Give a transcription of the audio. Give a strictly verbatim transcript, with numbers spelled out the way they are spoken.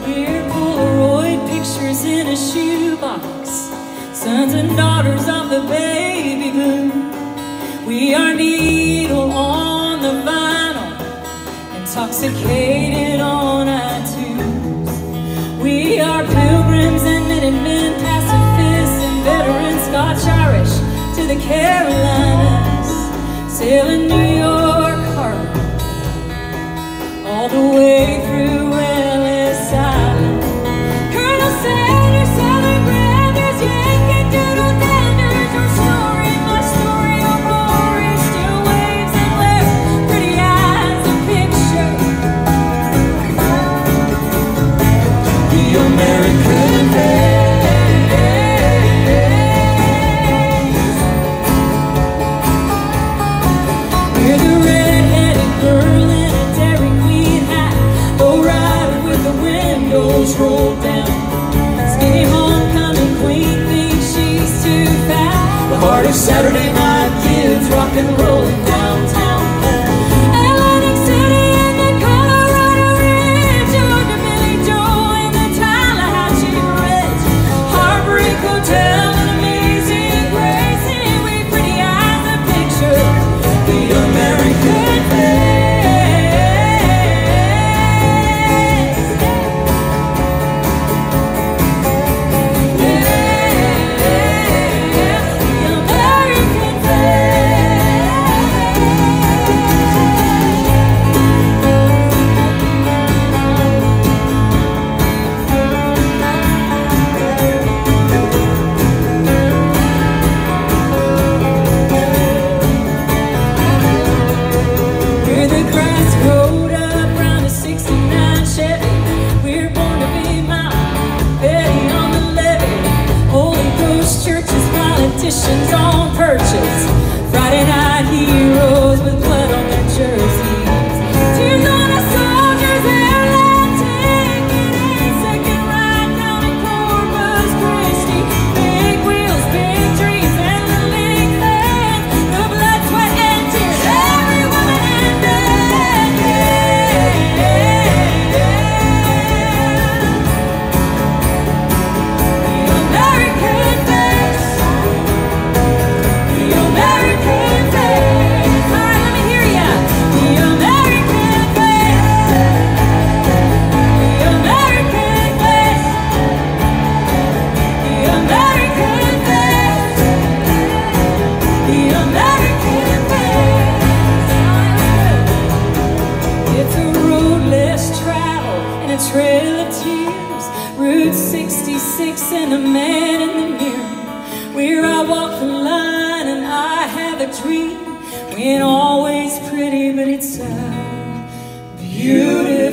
We're Polaroid pictures in a shoebox, sons and daughters of the baby boom. We are needle on the vinyl, intoxicated on iTunes. We are pilgrims and Minutemen, pacifists and veterans, Scotch-Irish to the Carolinas, sailing New York harbor all the way through Ellis Island. Colonel Sanders, Southern Granders, Yankee Doodle Danders, your story, my story, your glory still waves and wears pretty eyes a picture. The American face. We're the red-headed girl in a Dairy Queen hat, low rider with the windows rolled down. Skinny homecoming queen thinks she's too fat. The heart of Saturday night kids rock and rolling downtown. Atlantic City and the Colorado Ridge, or the Billy Joel and the Tallahatchie Ridge, Heartbreak Hotel and Amazing Grace, and we pretty eyes a picture. The American face. Politicians on purchase, Friday night heroes with blood on their jerseys, tears on a soldier's airline ticket, a second ride down in Corpus Christi, big wheels, big dreams, and the big fans, the blood, sweat, and tears, every woman and man, the American face. Trail of tears, Route sixty-six and a man in the mirror, where I walk the line and I have a dream. We ain't always pretty, but it's a beautiful